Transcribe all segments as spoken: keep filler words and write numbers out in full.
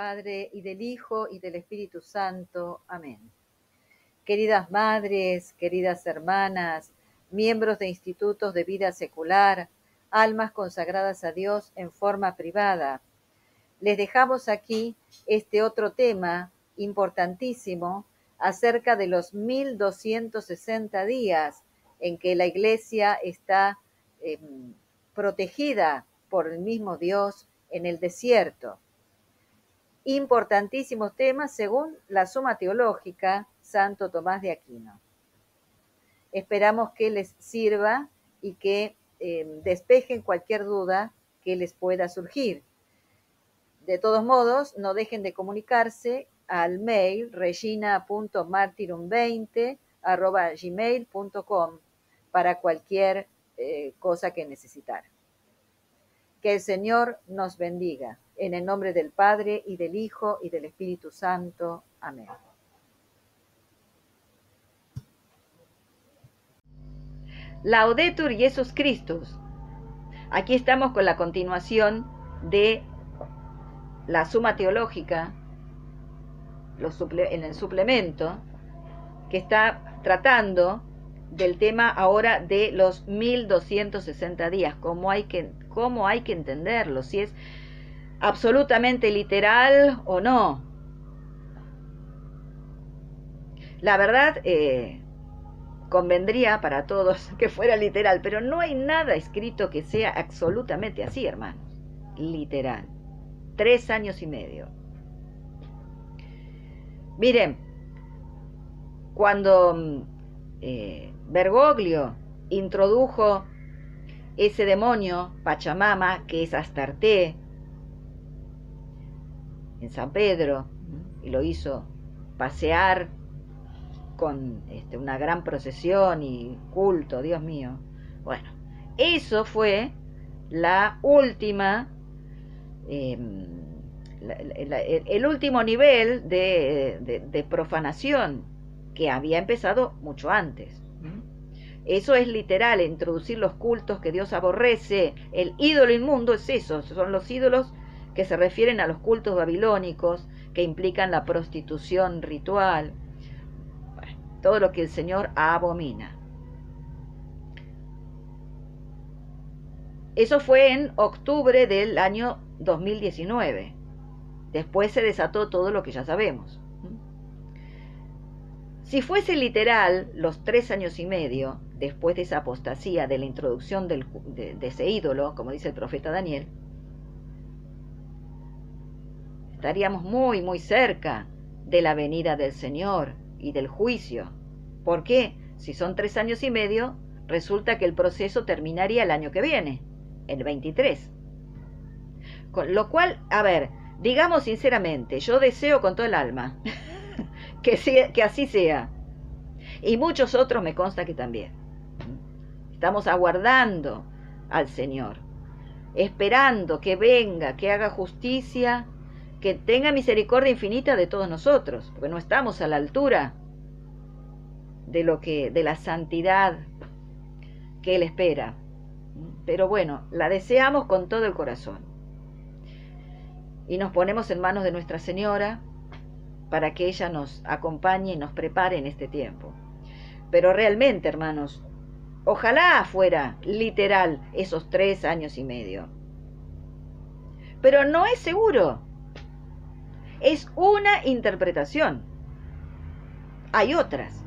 Padre, y del Hijo, y del Espíritu Santo. Amén. Queridas madres, queridas hermanas, miembros de institutos de vida secular, almas consagradas a Dios en forma privada, les dejamos aquí este otro tema importantísimo acerca de los mil doscientos sesenta días en que la Iglesia está eh, protegida por el mismo Dios en el desierto. Importantísimos temas según la Suma Teológica Santo Tomás de Aquino. Esperamos que les sirva y que eh, despejen cualquier duda que les pueda surgir. De todos modos, no dejen de comunicarse al mail regina punto martyrum veinte arroba gmail punto com para cualquier eh, cosa que necesitar. Que el Señor nos bendiga. En el nombre del Padre, y del Hijo, y del Espíritu Santo. Amén. Laudetur Jesus Christus. Aquí estamos con la continuación de la Suma Teológica, los suple- en el suplemento, que está tratando del tema ahora de los mil doscientos sesenta días, cómo hay que, cómo hay que entenderlo, si es absolutamente literal o no. La verdad, eh, convendría para todos que fuera literal, pero no hay nada escrito que sea absolutamente así, hermanos. Literal. Tres años y medio. Miren, cuando eh, Bergoglio introdujo ese demonio, Pachamama, que es Astarte, en San Pedro, y lo hizo pasear con este, una gran procesión y culto, Dios mío. Bueno, eso fue la última, eh, la, la, el, el último nivel de, de, de profanación, que había empezado mucho antes. Eso es literal, introducir los cultos que Dios aborrece. El ídolo inmundo es eso, son los ídolos que se refieren a los cultos babilónicos, que implican la prostitución ritual, bueno, todo lo que el Señor abomina. Eso fue en octubre del año dos mil diecinueve. Después se desató todo lo que ya sabemos. Si fuese literal los tres años y medio, después de esa apostasía, de la introducción del, de, de ese ídolo, como dice el profeta Daniel, estaríamos muy, muy cerca de la venida del Señor y del juicio. ¿Por qué? Si son tres años y medio, resulta que el proceso terminaría el año que viene, el veintitrés. Con lo cual, a ver, digamos sinceramente, yo deseo con todo el alma que, sea, que así sea. Y muchos otros me consta que también. Estamos aguardando al Señor, esperando que venga, que haga justicia, que tenga misericordia infinita de todos nosotros, porque no estamos a la altura de lo que, de la santidad que Él espera. Pero bueno, la deseamos con todo el corazón. Y nos ponemos en manos de Nuestra Señora para que ella nos acompañe y nos prepare en este tiempo. Pero realmente, hermanos, ojalá fuera literal esos tres años y medio. Pero no es seguro. Es una interpretación. Hay otras.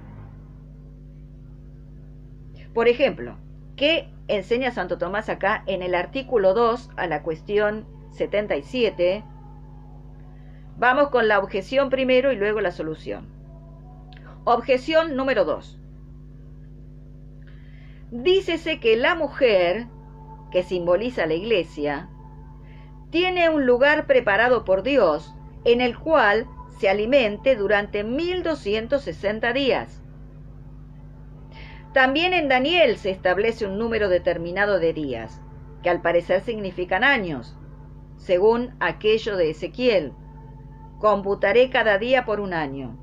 Por ejemplo, ¿qué enseña Santo Tomás acá en el artículo dos a la cuestión setenta y siete? Vamos con la objeción primero y luego la solución. Objeción número dos. Dícese que la mujer, que simboliza la Iglesia, tiene un lugar preparado por Dios en el cual se alimente durante mil doscientos sesenta días. También en Daniel se establece un número determinado de días, que al parecer significan años, según aquello de Ezequiel: computaré cada día por un año.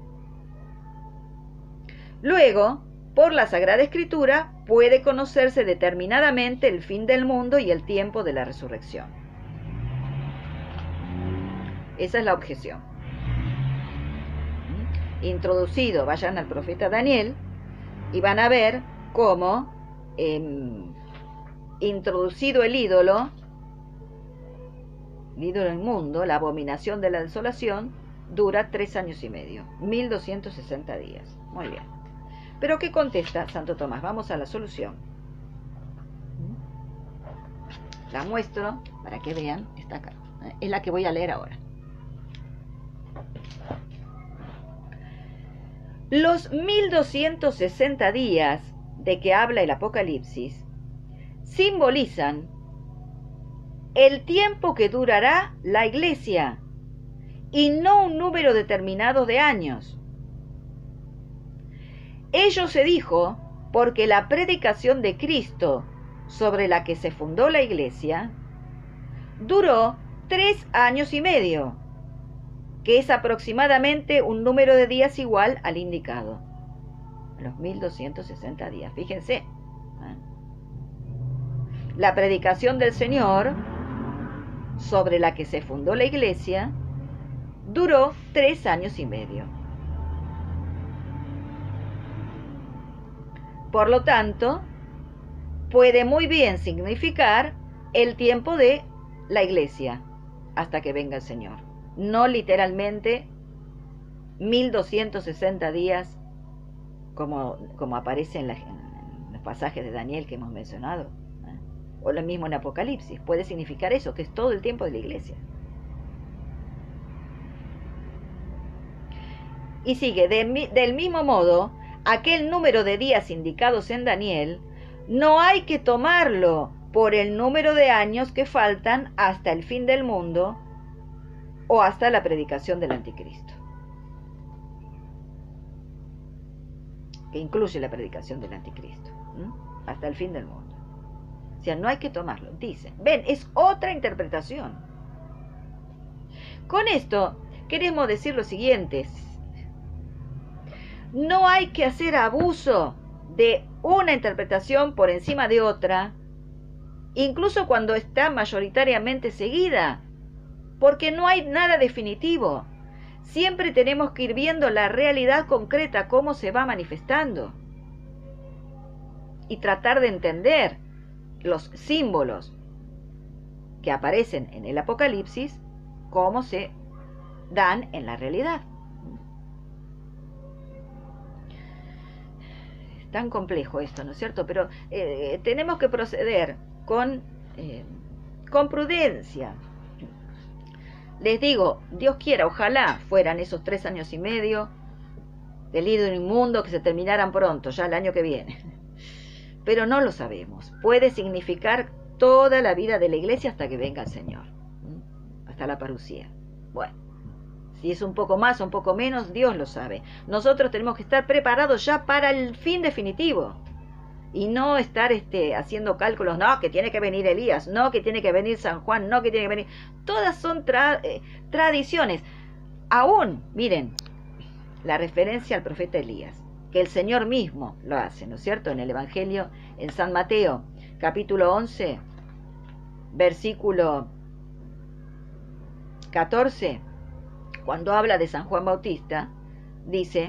Luego, por la Sagrada Escritura, puede conocerse determinadamente el fin del mundo y el tiempo de la resurrección. Esa es la objeción. Introducido, vayan al profeta Daniel y van a ver cómo eh, introducido el ídolo, el ídolo inmundo, la abominación de la desolación, dura tres años y medio, mil doscientos sesenta días. Muy bien. Pero ¿qué contesta Santo Tomás? Vamos a la solución. La muestro para que vean, está acá. Es la que voy a leer ahora. Los mil doscientos sesenta días de que habla el Apocalipsis simbolizan el tiempo que durará la Iglesia y no un número determinado de años. Ello se dijo porque la predicación de Cristo sobre la que se fundó la Iglesia duró tres años y medio, que es aproximadamente un número de días igual al indicado, los mil doscientos sesenta días. Fíjense, ¿eh? La predicación del Señor sobre la que se fundó la Iglesia duró tres años y medio. Por lo tanto, puede muy bien significar el tiempo de la Iglesia hasta que venga el Señor. No literalmente mil doscientos sesenta días como, como aparece en, la, en los pasajes de Daniel que hemos mencionado, ¿eh? O lo mismo en Apocalipsis. Puede significar eso, que es todo el tiempo de la Iglesia. Y sigue, de, del mismo modo, aquel número de días indicados en Daniel no hay que tomarlo por el número de años que faltan hasta el fin del mundo o hasta la predicación del anticristo, que incluye la predicación del anticristo, ¿eh? Hasta el fin del mundo. O sea, no hay que tomarlo, dice. Ven, es otra interpretación. Con esto queremos decir lo siguiente: no hay que hacer abuso de una interpretación por encima de otra, incluso cuando está mayoritariamente seguida, porque no hay nada definitivo. Siempre tenemos que ir viendo la realidad concreta, cómo se va manifestando, y tratar de entender los símbolos que aparecen en el Apocalipsis, cómo se dan en la realidad. Es tan complejo esto, ¿no es cierto? Pero eh, tenemos que proceder con, eh, con prudencia. Les digo, Dios quiera, ojalá fueran esos tres años y medio del ídolo inmundo que se terminaran pronto, ya el año que viene. Pero no lo sabemos. Puede significar toda la vida de la Iglesia hasta que venga el Señor, hasta la parucía. Bueno, si es un poco más o un poco menos, Dios lo sabe. Nosotros tenemos que estar preparados ya para el fin definitivo. Y no estar este, haciendo cálculos, no, que tiene que venir Elías, no, que tiene que venir San Juan, no, que tiene que venir... Todas son tra eh, tradiciones. Aún, miren, la referencia al profeta Elías, que el Señor mismo lo hace, ¿no es cierto? En el Evangelio, en San Mateo, capítulo once, versículo catorce, cuando habla de San Juan Bautista, dice: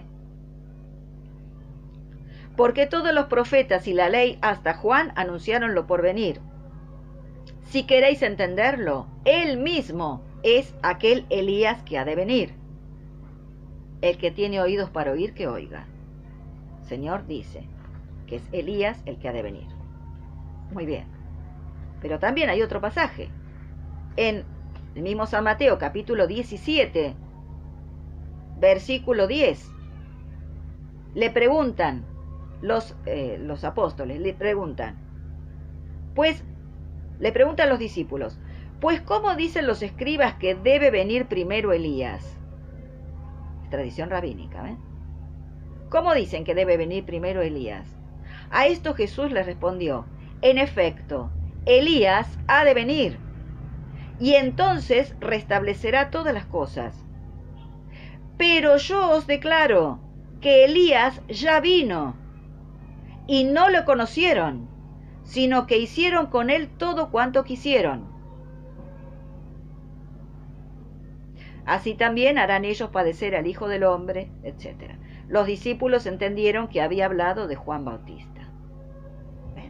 porque todos los profetas y la ley hasta Juan anunciaron lo por venir. Si queréis entenderlo, él mismo es aquel Elías que ha de venir. El que tiene oídos para oír, que oiga. El Señor dice que es Elías el que ha de venir. Muy bien. Pero también hay otro pasaje. En el mismo San Mateo, capítulo diecisiete, versículo diez. Le preguntan, Los, eh, los apóstoles le preguntan, pues, le preguntan los discípulos, pues, ¿cómo dicen los escribas que debe venir primero Elías? Es tradición rabínica, ¿eh? ¿Cómo dicen que debe venir primero Elías? A esto Jesús les respondió: en efecto, Elías ha de venir, y entonces restablecerá todas las cosas. Pero yo os declaro que Elías ya vino, y no lo conocieron, sino que hicieron con él todo cuanto quisieron. Así también harán ellos padecer al Hijo del Hombre, etcétera. Los discípulos entendieron que había hablado de Juan Bautista. Ven.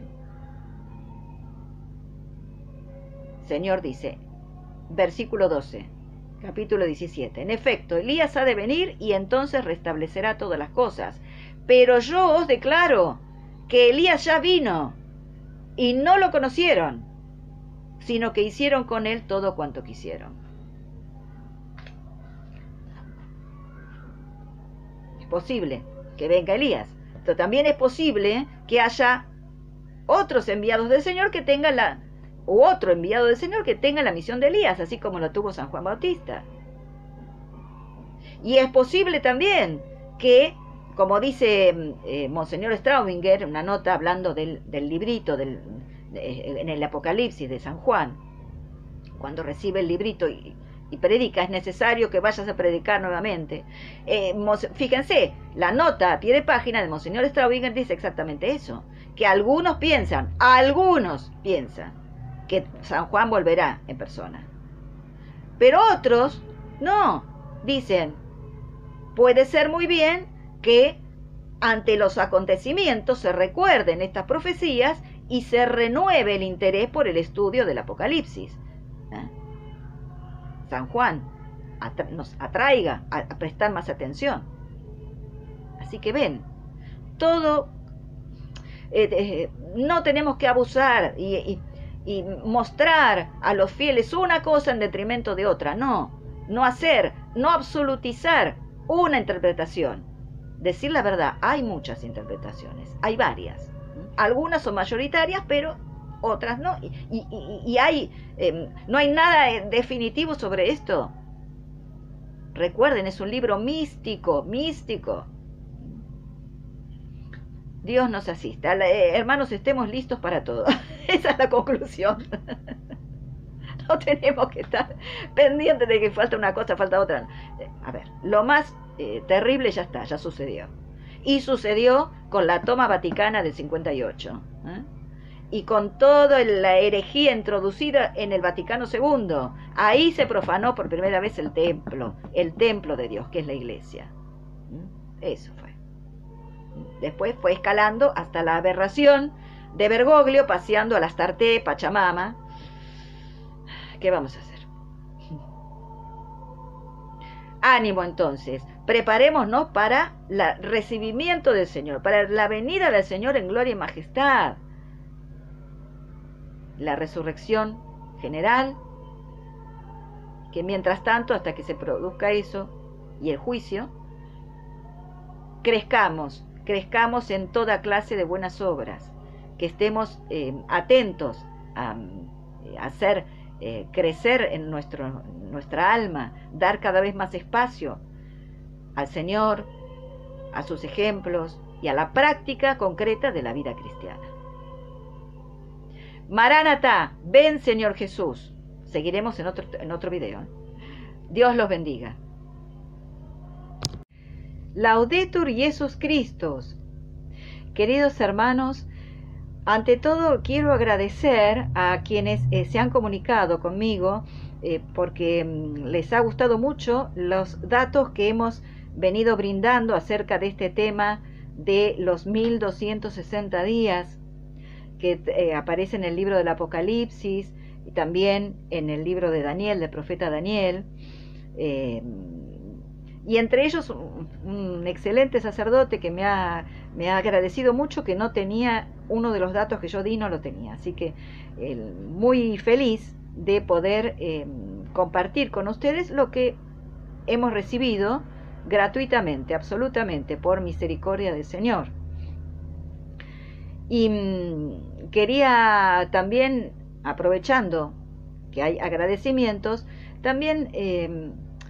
Señor dice, versículo doce, capítulo diecisiete. En efecto, Elías ha de venir y entonces restablecerá todas las cosas. Pero yo os declaro que Elías ya vino y no lo conocieron, sino que hicieron con él todo cuanto quisieron. Es posible que venga Elías, pero también es posible que haya otros enviados del Señor que tengan la, u otro enviado del Señor que tenga la misión de Elías, así como lo tuvo San Juan Bautista. Y es posible también que, como dice eh, Monseñor Straubinger, una nota hablando del, del librito del, de, en el Apocalipsis de San Juan, cuando recibe el librito y, y predica, es necesario que vayas a predicar nuevamente. Eh, fíjense, la nota a pie de página de Monseñor Straubinger dice exactamente eso, que algunos piensan, algunos piensan, que San Juan volverá en persona. Pero otros, no, dicen, puede ser muy bien que ante los acontecimientos se recuerden estas profecías y se renueve el interés por el estudio del Apocalipsis. ¿Eh? San Juan atra- nos atraiga a, a prestar más atención. Así que ven, todo, eh, eh, no tenemos que abusar y, y, y mostrar a los fieles una cosa en detrimento de otra, no, no hacer, no absolutizar una interpretación. Decir la verdad, hay muchas interpretaciones, hay varias. Algunas son mayoritarias, pero otras no. Y, y, y hay, eh, no hay nada definitivo sobre esto. Recuerden, es un libro místico, místico. Dios nos asista. Eh, hermanos, estemos listos para todo. Esa es la conclusión. No tenemos que estar pendientes de que falta una cosa, falta otra. A ver, lo más eh, terrible ya está, ya sucedió. Y sucedió con la toma vaticana del cincuenta y ocho. ¿eh? Y con toda la herejía introducida en el Vaticano segundo. Ahí se profanó por primera vez el templo, el templo de Dios, que es la iglesia. ¿eh? Eso fue. Después fue escalando hasta la aberración de Bergoglio, paseando a la Astarte, Pachamama. ¿Qué vamos a hacer? Ánimo entonces, preparémonos para el recibimiento del Señor, para la venida del Señor en gloria y majestad. La resurrección general, que mientras tanto, hasta que se produzca eso, y el juicio, crezcamos, crezcamos en toda clase de buenas obras, que estemos eh, atentos a, a hacer Eh, crecer en nuestro, nuestra alma, dar cada vez más espacio al Señor, a sus ejemplos y a la práctica concreta de la vida cristiana. Maránata, ven Señor Jesús. Seguiremos en otro, en otro video. Dios los bendiga. Laudetur Jesus Christus. Queridos hermanos, ante todo, quiero agradecer a quienes eh, se han comunicado conmigo eh, porque mm, les ha gustado mucho los datos que hemos venido brindando acerca de este tema de los mil doscientos sesenta días que eh, aparece en el libro del Apocalipsis y también en el libro de Daniel, del profeta Daniel. Eh, y entre ellos un, un excelente sacerdote que me ha, me ha agradecido mucho, que no tenía uno de los datos que yo di, no lo tenía. Así que eh, muy feliz de poder eh, compartir con ustedes lo que hemos recibido gratuitamente, absolutamente, por misericordia del Señor. Y mmm, quería también, aprovechando que hay agradecimientos, también eh,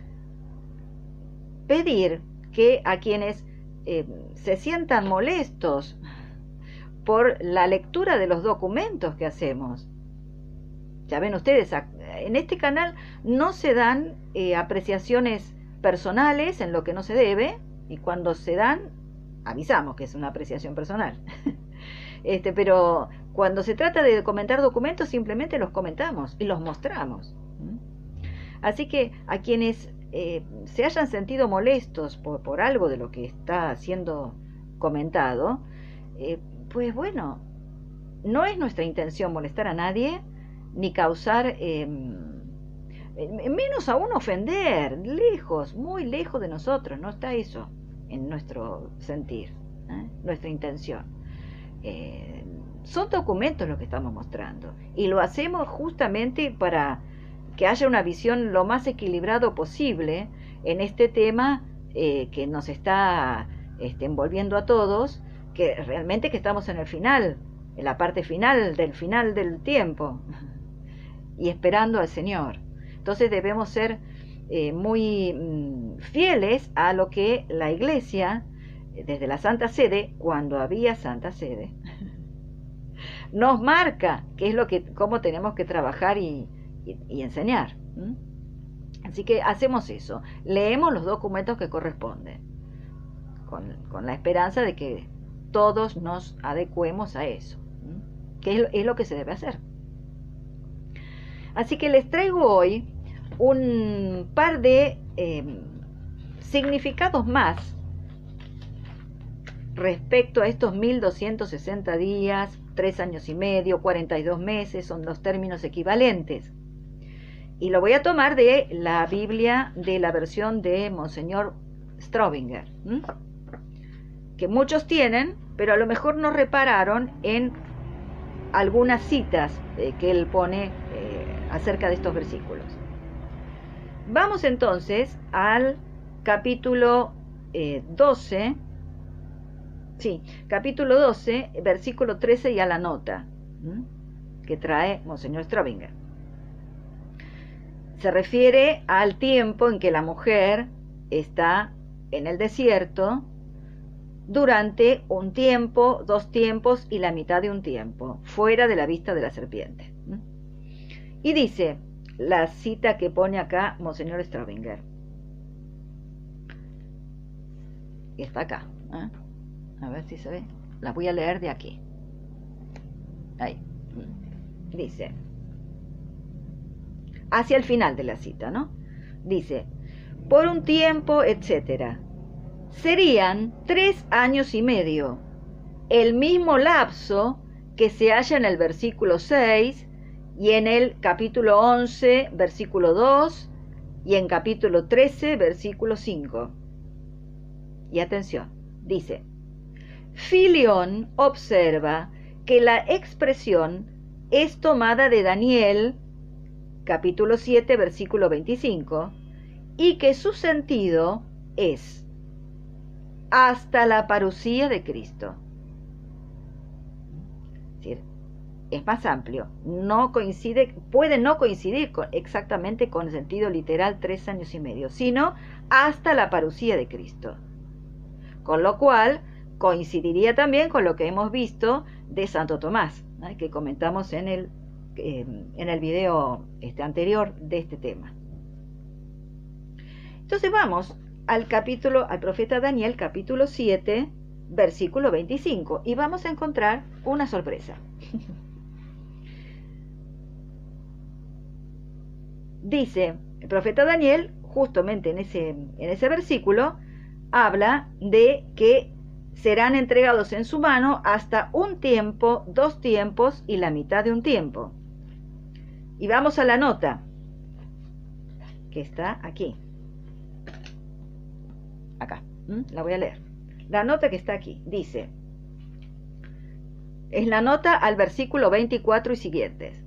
pedir que a quienes eh, se sientan molestos por la lectura de los documentos que hacemos. Ya ven ustedes, en este canal no se dan eh, apreciaciones personales en lo que no se debe, y cuando se dan, avisamos que es una apreciación personal. este, pero cuando se trata de comentar documentos, simplemente los comentamos y los mostramos. Así que a quienes eh, se hayan sentido molestos por, por algo de lo que está siendo comentado, eh, pues bueno, no es nuestra intención molestar a nadie, ni causar, eh, menos aún ofender, lejos, muy lejos de nosotros, no está eso en nuestro sentir, ¿eh? Nuestra intención. Eh, son documentos lo que estamos mostrando, y lo hacemos justamente para que haya una visión lo más equilibrado posible en este tema eh, que nos está este, envolviendo a todos, que realmente que estamos en el final, en la parte final del final del tiempo, y esperando al Señor. Entonces debemos ser eh, muy mm, fieles a lo que la Iglesia, desde la Santa Sede, cuando había Santa Sede, nos marca qué es lo que, cómo tenemos que trabajar y, y, y enseñar. ¿Mm? Así que hacemos eso, leemos los documentos que corresponden, con, con la esperanza de que todos nos adecuemos a eso, ¿Mm? que es, es lo que se debe hacer. Así que les traigo hoy un par de eh, significados más respecto a estos mil doscientos sesenta días, tres años y medio, cuarenta y dos meses, son los términos equivalentes. Y lo voy a tomar de la Biblia, de la versión de Monseñor Straubinger, ¿m? que muchos tienen, pero a lo mejor no repararon en algunas citas eh, que él pone eh, acerca de estos versículos. Vamos entonces al capítulo eh, doce, sí, capítulo doce, versículo trece, y a la nota ¿m? que trae Monseñor Straubinger. Se refiere al tiempo en que la mujer está en el desierto durante un tiempo, dos tiempos y la mitad de un tiempo, fuera de la vista de la serpiente. Y dice la cita que pone acá Monseñor Straubinger. Y está acá. ¿eh? A ver si se ve. La voy a leer de aquí. Ahí. Dice, hacia el final de la cita, ¿no? Dice, por un tiempo, etcétera. Serían tres años y medio, el mismo lapso que se halla en el versículo seis y en el capítulo once, versículo dos, y en capítulo trece, versículo cinco. Y atención, dice, Filión observa que la expresión es tomada de Daniel, capítulo siete, versículo veinticinco, y que su sentido es hasta la parucía de Cristo. Es decir, es más amplio, no coincide, puede no coincidir con, exactamente con el sentido literal tres años y medio, sino hasta la parucía de Cristo. Con lo cual, coincidiría también con lo que hemos visto de Santo Tomás, ¿eh? que comentamos en el, eh, en el video este, anterior de este tema. Entonces vamos al capítulo, al profeta Daniel, capítulo siete, versículo veinticinco, y vamos a encontrar una sorpresa. Dice el profeta Daniel, justamente en ese, en ese versículo, habla de que serán entregados en su mano hasta un tiempo, dos tiempos y la mitad de un tiempo. Y vamos a la nota, que está aquí. Acá, ¿m? la voy a leer. La nota que está aquí, dice, es la nota al versículo veinticuatro y siguientes.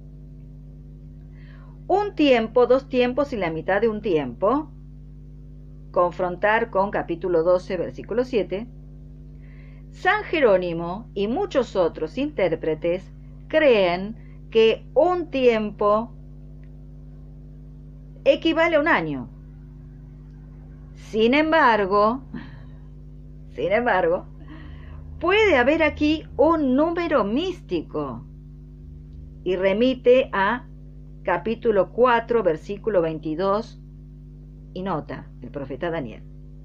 Un tiempo, dos tiempos y la mitad de un tiempo, confrontar con capítulo doce, versículo siete, San Jerónimo y muchos otros intérpretes creen que un tiempo equivale a un año. Sin embargo, sin embargo, puede haber aquí un número místico y remite a capítulo cuatro, versículo veintidós y nota el profeta Daniel.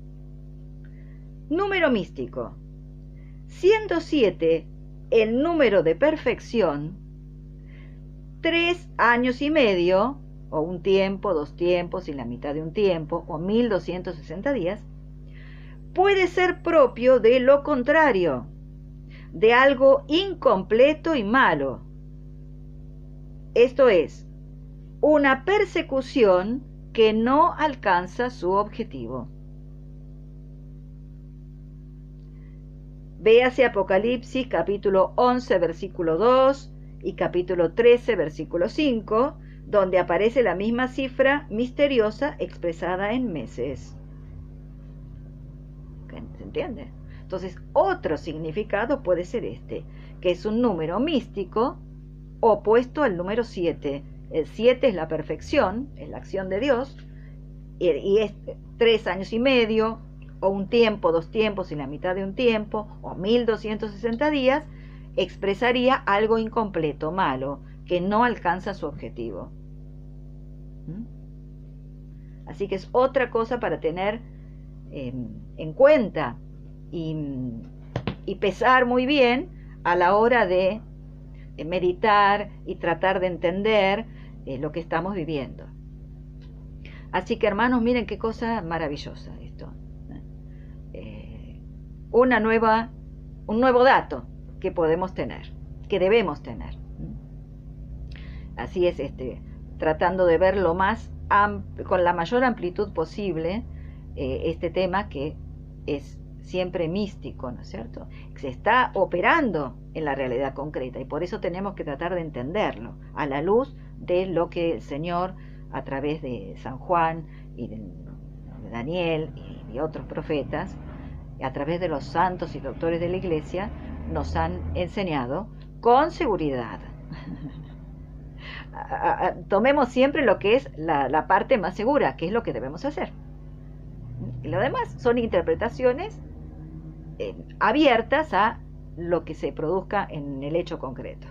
Número místico. Siendo siete el número de perfección, tres años y medio, o un tiempo, dos tiempos y la mitad de un tiempo, o mil doscientos sesenta días, puede ser propio de lo contrario, de algo incompleto y malo. Esto es, una persecución que no alcanza su objetivo. Véase Apocalipsis capítulo once, versículo dos y capítulo trece, versículo cinco, donde aparece la misma cifra misteriosa expresada en meses. ¿Se entiende? Entonces, otro significado puede ser este, que es un número místico opuesto al número siete. El siete es la perfección, es la acción de Dios, y es tres años y medio, o un tiempo, dos tiempos y la mitad de un tiempo, o mil doscientos sesenta días, expresaría algo incompleto, malo, que no alcanza su objetivo. ¿Mm? Así que es otra cosa para tener eh, en cuenta y, y pesar muy bien a la hora de eh, meditar y tratar de entender eh, lo que estamos viviendo. Así que, hermanos, miren qué cosa maravillosa esto. Eh, una nueva, un nuevo dato que podemos tener, que debemos tener. Así es, este, tratando de ver lo más con la mayor amplitud posible eh, este tema que es siempre místico, ¿no es cierto? Se está operando en la realidad concreta y por eso tenemos que tratar de entenderlo a la luz de lo que el Señor, a través de San Juan y de Daniel y de otros profetas, a través de los santos y doctores de la Iglesia, nos han enseñado con seguridad. Tomemos siempre lo que es la, la parte más segura, que es lo que debemos hacer. Y lo demás son interpretaciones eh, abiertas a lo que se produzca en el hecho concreto.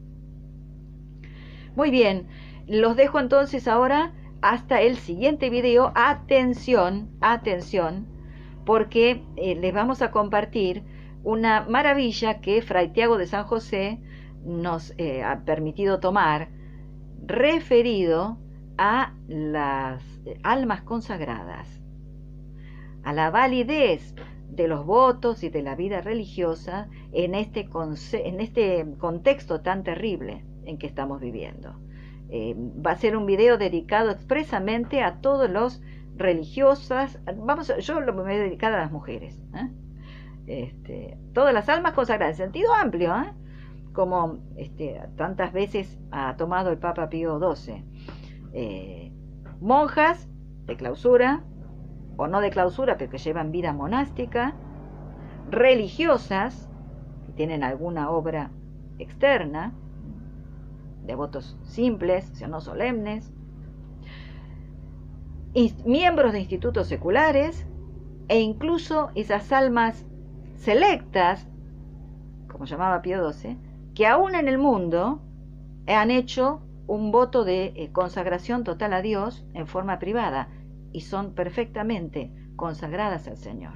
Muy bien, los dejo entonces ahora hasta el siguiente video. Atención, atención, porque eh, les vamos a compartir una maravilla que Fray Tiago de San José nos eh, ha permitido tomar, referido a las almas consagradas, a la validez de los votos y de la vida religiosa en este, en este contexto tan terrible en que estamos viviendo. Eh, va a ser un video dedicado expresamente a todos los religiosas, vamos, yo lo me voy a dedicar a las mujeres, ¿eh? Este, todas las almas consagradas, en sentido amplio, ¿eh? Como este, tantas veces ha tomado el Papa Pío doce, eh, monjas de clausura, o no de clausura, pero que llevan vida monástica, religiosas, que tienen alguna obra externa, devotos simples, o sea, no solemnes, miembros de institutos seculares, e incluso esas almas selectas, como llamaba Pío doce, que aún en el mundo han hecho un voto de eh, consagración total a Dios en forma privada y son perfectamente consagradas al Señor.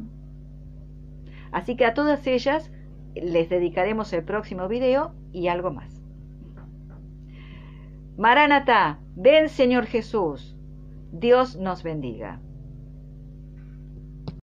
Así que a todas ellas les dedicaremos el próximo video y algo más. Maránata, ven Señor Jesús, Dios nos bendiga.